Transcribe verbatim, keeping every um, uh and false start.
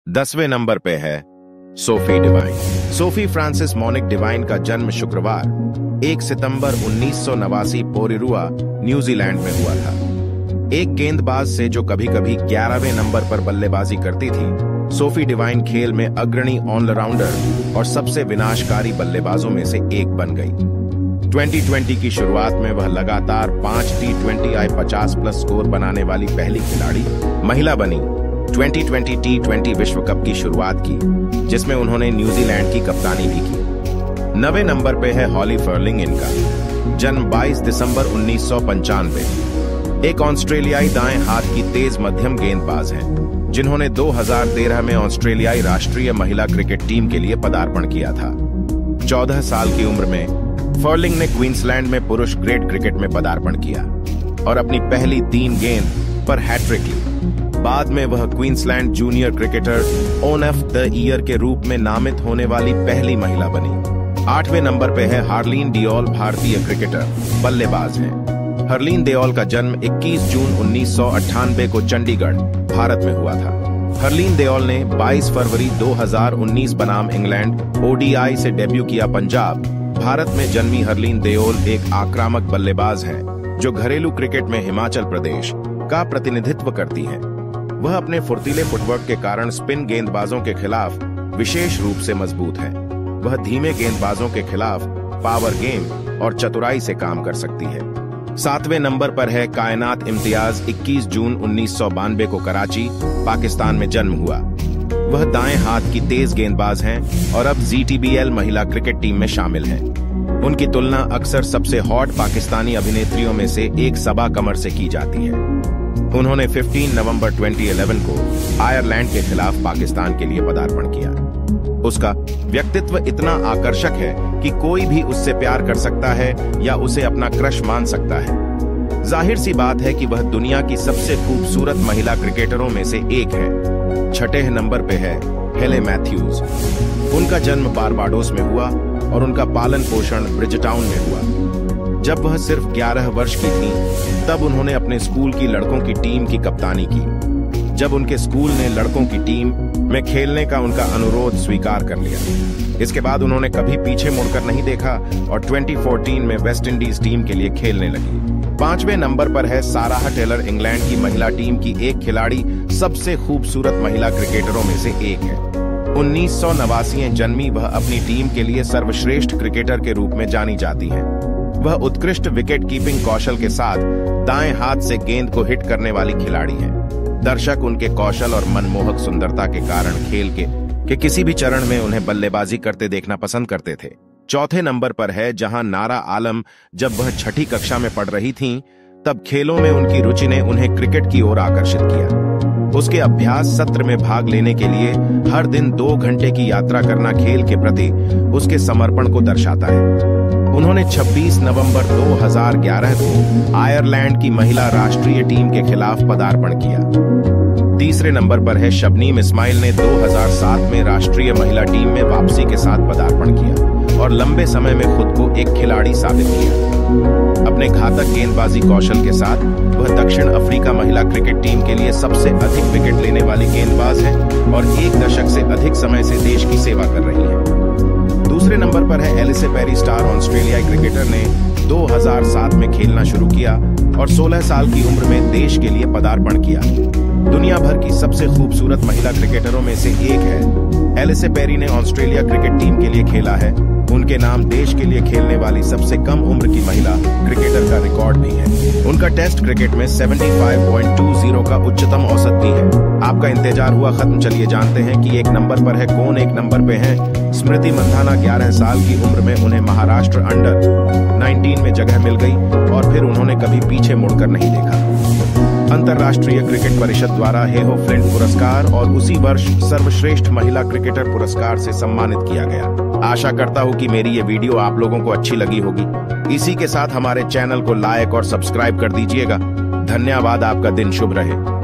दसवें नंबर पे है Sophie Devine. Sophie Frances Monique Devine का जन्म शुक्रवार एक सितंबर उन्नीस सौ नवासी पोरिरुआ, न्यूजीलैंड में हुआ था। एक गेंदबाज से जो कभी कभी ग्यारहवें नंबर पर बल्लेबाजी करती थी, सोफी डिवाइन खेल में अग्रणी ऑलराउंडर और सबसे विनाशकारी बल्लेबाजों में से एक बन गई। ट्वेंटी ट्वेंटी की शुरुआत में वह लगातार पांच टी ट्वेंटी आई पचास प्लस स्कोर बनाने वाली पहली खिलाड़ी महिला बनी। ट्वेंटी ट्वेंटी टी ट्वेंटी विश्व कप की शुरुआत की, जिसमें उन्होंने न्यूजीलैंड की कप्तानी भी की। नवे नंबर पे है हॉली फर्लिंग। इनका जन्म बाईस दिसंबर उन्नीस सौ पंचानवे। एक ऑस्ट्रेलियाई दाएं हाथ की तेज मध्यम गेंदबाज हैं, जिन्होंने दो हज़ार तेरह में ऑस्ट्रेलियाई राष्ट्रीय महिला क्रिकेट टीम के लिए पदार्पण किया था। चौदह साल की उम्र में फर्लिंग ने क्वींसलैंड में पुरुष ग्रेड क्रिकेट में पदार्पण किया और अपनी पहली तीन गेंद पर हैट्रिक ली। बाद में वह Queensland junior cricketer own of the year के रूप में नामित होने वाली पहली महिला बनी। आठवें नंबर पे है हार्लीन डियोल। भारतीय क्रिकेटर बल्लेबाज हैं। हरलीन देओल का जन्म इक्कीस जून उन्नीस सौ अट्ठानवे को चंडीगढ़, भारत में हुआ था। हरलीन देओल ने बाईस फरवरी दो हज़ार उन्नीस बनाम इंग्लैंड ओडीआई से डेब्यू किया। पंजाब, भारत में जन्मी हरलीन देओल एक आक्रामक बल्लेबाज हैं, जो घरेलू क्रिकेट में हिमाचल प्रदेश का प्रतिनिधित्व करती हैं। वह अपने फुर्तीले फुटवर्क के कारण स्पिन गेंदबाजों के खिलाफ विशेष रूप से मजबूत है। वह धीमे गेंदबाजों के खिलाफ पावर गेम और चतुराई से काम कर सकती है। सातवें नंबर पर है कायनात इम्तियाज। इक्कीस जून उन्नीस सौ बानवे को कराची, पाकिस्तान में जन्म हुआ। वह दाएं हाथ की तेज गेंदबाज हैं और अब जी टी बी एल महिला क्रिकेट टीम में शामिल हैं। उनकी तुलना अक्सर सबसे हॉट पाकिस्तानी अभिनेत्रियों में से एक सबा कमर से की जाती है। उन्होंने पंद्रह नवंबर दो हज़ार ग्यारह को आयरलैंड के खिलाफ पाकिस्तान के लिए पदार्पण किया। उसका व्यक्तित्व इतना आकर्षक है कि कोई भी उससे प्यार कर सकता है या उसे अपना क्रश मान सकता है। जाहिर सी बात है कि वह दुनिया की सबसे खूबसूरत महिला क्रिकेटरों में से एक है। छठे नंबर पे है हेले मैथ्यूज। उनका जन्म बारबाडोस में हुआ और उनका पालन पोषण ब्रिजटाउन में हुआ। जब वह सिर्फ ग्यारह वर्ष की थी, तब उन्होंने अपने स्कूल की लड़कों की टीम की कप्तानी की। जब उनके स्कूल ने लड़कों की टीम में खेलने का उनका अनुरोध स्वीकार कर लिया, इसके बाद उन्होंने कभी पीछे मुड़कर नहीं देखा और दो हज़ार चौदह में वेस्ट इंडीज टीम के लिए खेलने लगी। पांचवें नंबर पर है साराह टेलर। इंग्लैंड की महिला टीम की एक खिलाड़ी, सबसे खूबसूरत महिला क्रिकेटरों में से एक है। उन्नीस सौ नवासी में जन्मी वह अपनी टीम के लिए सर्वश्रेष्ठ क्रिकेटर के रूप में जानी जाती है। वह उत्कृष्ट विकेट कीपिंग कौशल के साथ दाएं हाथ से गेंद को हिट करने वाली खिलाड़ी है। दर्शक उनके कौशल और मनमोहक सुंदरता के कारण खेल के, के किसी भी चरण में उन्हें बल्लेबाजी करते देखना पसंद करते थे। चौथे नंबर पर है जहां नारा आलम। जब वह छठी कक्षा में पढ़ रही थीं, तब खेलों में उनकी रुचि ने उन्हें क्रिकेट की ओर आकर्षित किया। उसके अभ्यास सत्र में भाग लेने के लिए हर दिन दो घंटे की यात्रा करना खेल के प्रति उसके समर्पण को दर्शाता है। उन्होंने छब्बीस नवंबर दो हज़ार ग्यारह को आयरलैंड की महिला राष्ट्रीय टीम के खिलाफ पदार्पण किया। तीसरे नंबर पर है शबनीम इस्माइल ने दो हज़ार सात में राष्ट्रीय महिला टीम में वापसी के साथ पदार्पण किया और लंबे समय में खुद को एक खिलाड़ी साबित किया। अपने घातक गेंदबाजी कौशल के साथ वह दक्षिण अफ्रीका महिला क्रिकेट टीम के लिए सबसे अधिक विकेट लेने वाली गेंदबाज है और एक दशक से अधिक समय से देश की सेवा कर रही है। दूसरे नंबर पर है एलिसे पेरी स्टार। ऑस्ट्रेलियाई क्रिकेटर ने दो हज़ार सात में खेलना शुरू किया और सोलह साल की उम्र में देश के लिए पदार्पण किया। दुनिया भर की सबसे खूबसूरत महिला क्रिकेटरों में से एक है। एलिसे पेरी ने ऑस्ट्रेलिया क्रिकेट टीम के लिए खेला है। उनके नाम देश के लिए खेलने वाली सबसे कम उम्र की महिला क्रिकेटर का रिकॉर्ड भी है। उनका टेस्ट क्रिकेट में पचहत्तर पॉइंट दो शून्य का उच्चतम औसत भी है। आपका इंतजार हुआ खत्म। चलिए जानते हैं कि एक नंबर पर है कौन। एक नंबर पे है स्मृति मंधाना। ग्यारह साल की उम्र में उन्हें महाराष्ट्र अंडर उन्नीस में जगह मिल गई और फिर उन्होंने कभी पीछे मुड़कर नहीं देखा। अंतर्राष्ट्रीय क्रिकेट परिषद द्वारा हेहो फ्लिंट पुरस्कार और उसी वर्ष सर्वश्रेष्ठ महिला क्रिकेटर पुरस्कार से सम्मानित किया गया। आशा करता हूं कि मेरी ये वीडियो आप लोगों को अच्छी लगी होगी। इसी के साथ हमारे चैनल को लाइक और सब्सक्राइब कर दीजिएगा। धन्यवाद। आपका दिन शुभ रहे।